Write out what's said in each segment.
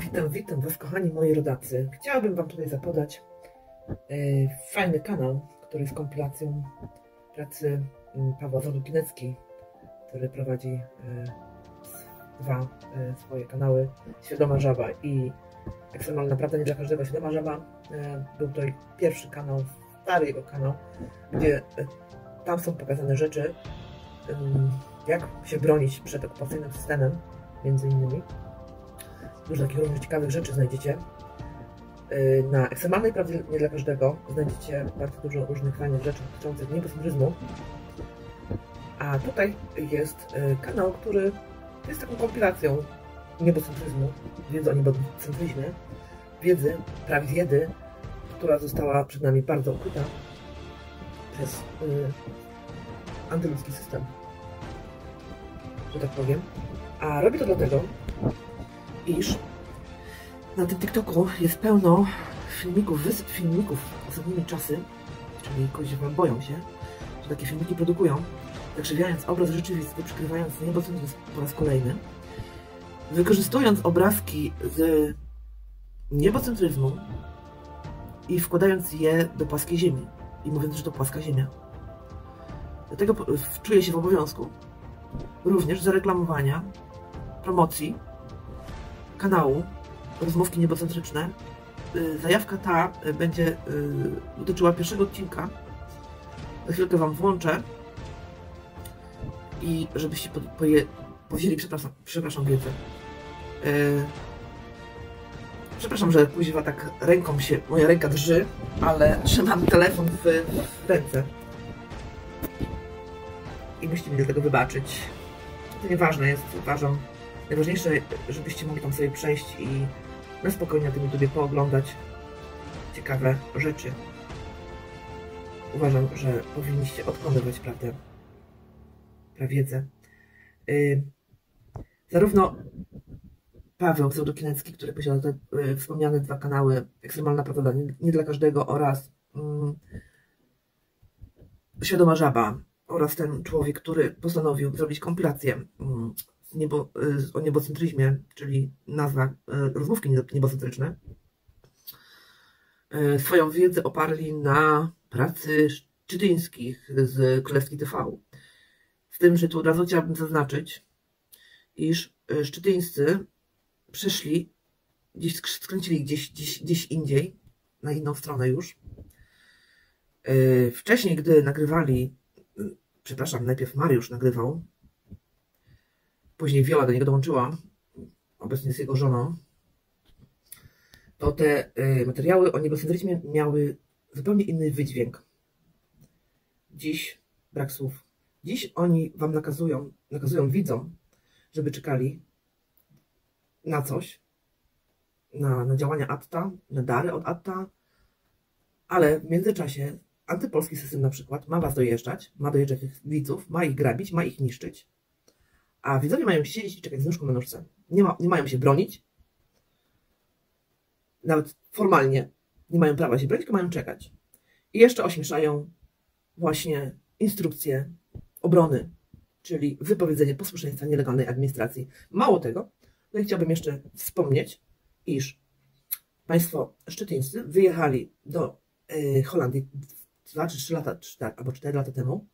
Witam Was, kochani moi rodacy. Chciałabym Wam tutaj zapodać fajny kanał, który jest kompilacją pracy Pawła Zadukinecki, który prowadzi dwa swoje kanały, Świadoma Żaba i Ekstremalna Prawda nie dla każdego. Świadoma Żaba był to pierwszy kanał, stary jego kanał, gdzie tam są pokazane rzeczy, jak się bronić przed okupacyjnym systemem, między innymi. Dużo takich różnych ciekawych rzeczy znajdziecie. Na Ekstremalnej Prawdzie nie dla każdego znajdziecie bardzo dużo różnych fajnych rzeczy dotyczących niebocentryzmu. A tutaj jest kanał, który jest taką kompilacją niebocentryzmu, wiedzy o niebocentryzmie, wiedzy, prawiedzy, która została przed nami bardzo ukryta przez antyludzki system, że tak powiem. A robię to dlatego, iż na tym TikToku jest pełno filmików, wysyp filmików ostatnimi czasy, czyli kogoś wam boją się, że takie filmiki produkują, zakrzywiając obraz rzeczywisty, przykrywając niebocentryzm po raz kolejny, wykorzystując obrazki z niebocentryzmu i wkładając je do płaskiej ziemi i mówiąc, że to płaska ziemia. Dlatego czuję się w obowiązku również zareklamowania, promocji kanału Rozmówki Niebocentryczne. Zajawka ta będzie dotyczyła pierwszego odcinka. Za chwilkę Wam włączę i żebyście powzięli, przepraszam wiedzę. Przepraszam, że kuźwa tak ręką się, moja ręka drży, ale trzymam telefon w ręce. I musicie mi do tego wybaczyć. To nieważne jest, uważam. Najważniejsze, żebyście mogli tam sobie przejść i na spokojnie na tym YouTubie pooglądać ciekawe rzeczy. Uważam, że powinniście odkonywać prawdę, prawiedzę. Zarówno Paweł Zadukinecki, który posiada te wspomniane dwa kanały, Ekstremalna Prawda nie dla każdego, oraz Świadoma Żaba, oraz ten człowiek, który postanowił zrobić kompilację o niebocentryzmie, czyli nazwa Rozmówki Niebocentryczne, swoją wiedzę oparli na pracy Szczytyńskich z Królewskiej TV. Z tym, że tu od razu chciałabym zaznaczyć, iż Szczytyńscy przeszli, skręcili gdzieś indziej, na inną stronę już. Wcześniej, gdy nagrywali, przepraszam, najpierw Mariusz nagrywał, później Wiola do niego dołączyła, obecnie jest jego żoną, to te materiały o niebocentryzmie miały zupełnie inny wydźwięk. Dziś brak słów. Dziś oni Wam nakazują widzom, żeby czekali na coś, na działania Atta, na dary od Atta, ale w międzyczasie antypolski system na przykład ma Was dojeżdżać, ma dojeżdżać tych widzów, ma ich grabić, ma ich niszczyć, a widzowie mają siedzieć i czekać z nóżką na nóżce. Nie mają się bronić, nawet formalnie nie mają prawa się bronić, tylko mają czekać. I jeszcze ośmieszają właśnie instrukcje obrony, czyli wypowiedzenie posłuszeństwa nielegalnej administracji. Mało tego, no i chciałbym jeszcze wspomnieć, iż państwo szczytyńscy wyjechali do Holandii 2 czy 3 lata, albo 4 lata temu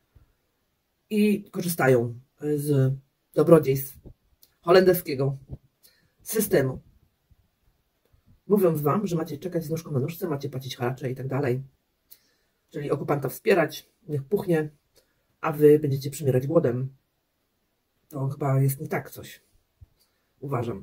i korzystają z dobrodziejstw holenderskiego systemu. Mówiąc Wam, że macie czekać z nóżką na nóżce, macie płacić haracze i tak dalej. Czyli okupanta wspierać, niech puchnie, a Wy będziecie przymierać głodem. To chyba jest nie tak coś. Uważam.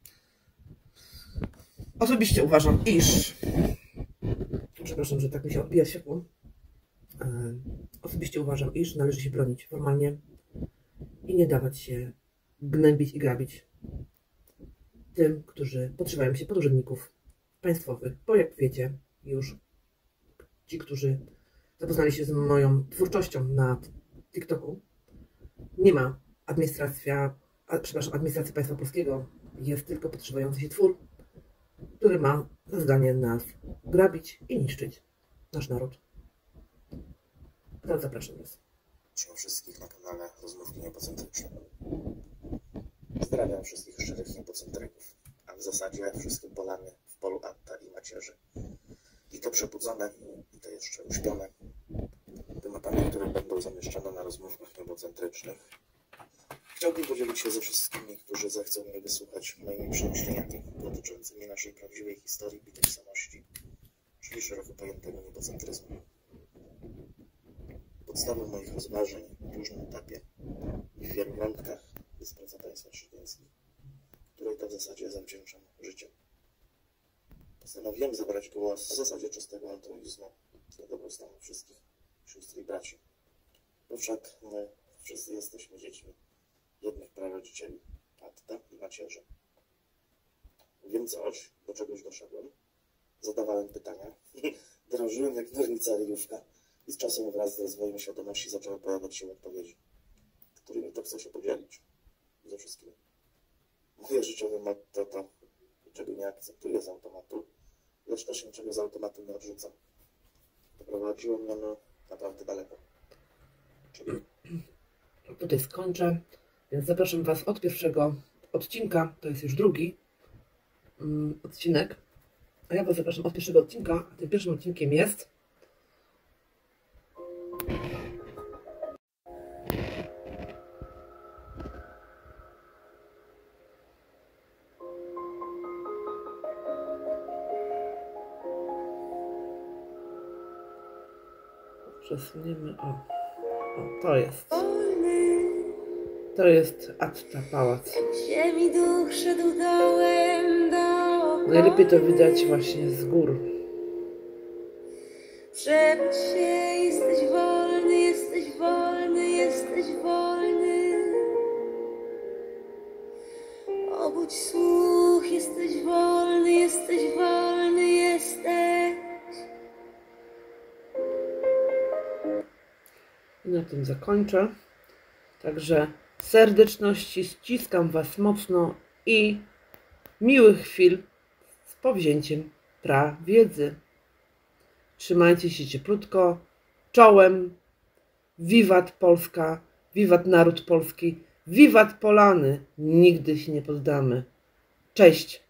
Osobiście uważam, iż... Przepraszam, że tak mi się odbija światło. Osobiście uważam, iż należy się bronić formalnie i nie dawać się gnębić i grabić tym, którzy podszywają się pod urzędników państwowych. Bo jak wiecie, już ci, którzy zapoznali się z moją twórczością na TikToku, nie ma administracji państwa polskiego, jest tylko podszywający się twór, który ma za zadanie nas grabić i niszczyć nasz naród. Teraz zapraszam Was. Witam wszystkich na kanale Rozmówki Niebocentryczne. Pozdrawiam wszystkich szczerych niebocentryków. A w zasadzie wszystkie polany w polu Atta i macierzy. I te przebudzone, i te jeszcze uśpione tematami, które będą zamieszczone na rozmówkach niebocentrycznych. Chciałbym podzielić się ze wszystkimi, którzy zechcą mnie wysłuchać moimi przemyśleniami dotyczącymi naszej prawdziwej historii i tożsamości, czyli szeroko pojętego niebocentryzmu. Podstawą moich rozważań na różnym etapie i w wielu wątkach jest praca państwa chrześcijańskich, której to w zasadzie zawdzięczam życiem. Postanowiłem zabrać głos w zasadzie czystego altruizmu dla dobrostanu wszystkich sióstr i braci. Bo wszak my wszyscy jesteśmy dziećmi jednych prarodzicieli, Atta i macierzy. Wiem coś, do czegoś doszedłem. Zadawałem pytania, drążyłem jak nornica ryjówka i z czasem wraz z rozwojem świadomości zaczęły pojawiać się odpowiedzi, którymi to chcę się podzielić ze wszystkimi. Moje życiowe motto to, czego nie akceptuję z automatu, lecz też niczego z automatu nie odrzucam. Doprowadziło mnie naprawdę daleko. Czyli... Tutaj skończę, więc zapraszam Was od pierwszego odcinka, to jest już drugi odcinek, a ja Was zapraszam od pierwszego odcinka, a tym pierwszym odcinkiem jest przesuniemy, o to jest Atta Pałac. Ziemi duch szedł dołem do Najlepiej to widać właśnie z gór. Przebudź się, jesteś wolny, jesteś wolny, jesteś wolny. Obudź słuch, jesteś wolny, jesteś wolny, jesteś. I na tym zakończę. Także serdeczności, ściskam Was mocno i miłych chwil z powzięciem prawiedzy. Trzymajcie się cieplutko, czołem. Wiwat Polska, wiwat naród polski, wiwat Polany. Nigdy się nie poddamy. Cześć!